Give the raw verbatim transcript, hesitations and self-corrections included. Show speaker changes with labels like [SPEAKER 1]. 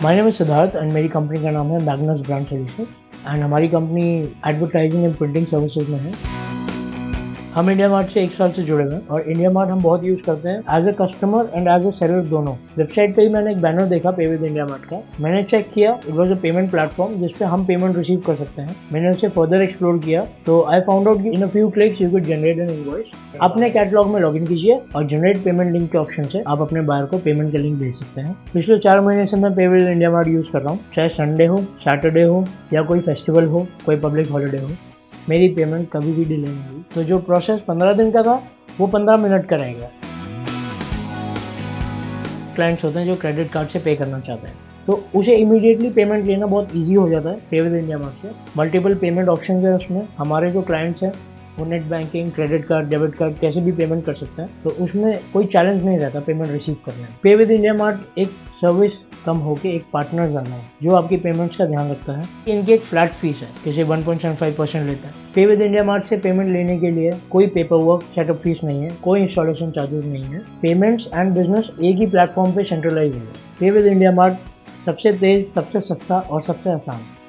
[SPEAKER 1] My name is Siddharth and मेरी company का नाम है मैग्नस ब्रांड सॉल्यूशंस एंड हमारी company advertising and printing services में है। हम इंडिया मार्ट से एक साल से जुड़े हुए हैं और इंडिया मार्ट हम बहुत यूज़ करते हैं as a customer and as a seller दोनों। वेबसाइट पे ही मैंने एक बैनर देखा पे विद इंडिया मार्ट का, मैंने चेक किया, it was a payment platform जिस पे हम पेमेंट रिसीव कर सकते हैं। मैंने उसे फर्दर एक्सप्लोर किया तो I found out in a few clicks you could generate an invoice. अपने कैटलॉग में लॉगिन कीजिए और जनरेट पेमेंट लिंक के ऑप्शन से आप अपने बायर को पेमेंट का लिंक भेज सकते हैं। पिछले चार महीने से मैं पे विद इंडिया मार्ट यूज़ कर रहा हूँ, चाहे संडे हो, सैटरडे हो या कोई फेस्टिवल हो, कोई पब्लिक हॉलीडे हो, मेरी पेमेंट कभी भी डिले नहीं हुई। तो जो प्रोसेस पंद्रह दिन का था वो पंद्रह मिनट का रहेगा। क्लाइंट्स होते हैं जो क्रेडिट कार्ड से पे करना चाहते हैं तो उसे इमीडिएटली पेमेंट लेना बहुत इजी हो जाता है पे विद इंडिया मार्ट से। मल्टीपल पेमेंट ऑप्शन है उसमें। हमारे जो क्लाइंट्स हैं वो net banking, credit card, debit card कैसे भी पेमेंट कर सकते हैं तो उसमें कोई चैलेंज नहीं रहता पेमेंट रिसीव करने में। पे विद इंडिया मार्ट एक सर्विस कम होके एक पार्टनर ज़्यादा है जो आपकी पेमेंट्स का ध्यान रखता है। इनकी एक फ्लैट फीस है, जैसे one point seven five percent लेता है। पे विद इंडिया मार्ट से पेमेंट लेने के लिए कोई पेपर वर्क सेटअप फीस नहीं है, कोई इंस्टॉलेशन चार्जेस नहीं है। पेमेंट्स एंड बिजनेस एक ही प्लेटफॉर्म पे सेंट्रलाइज है। पे विद इंडिया मार्ट सबसे तेज, सबसे सस्ता और सबसे आसान।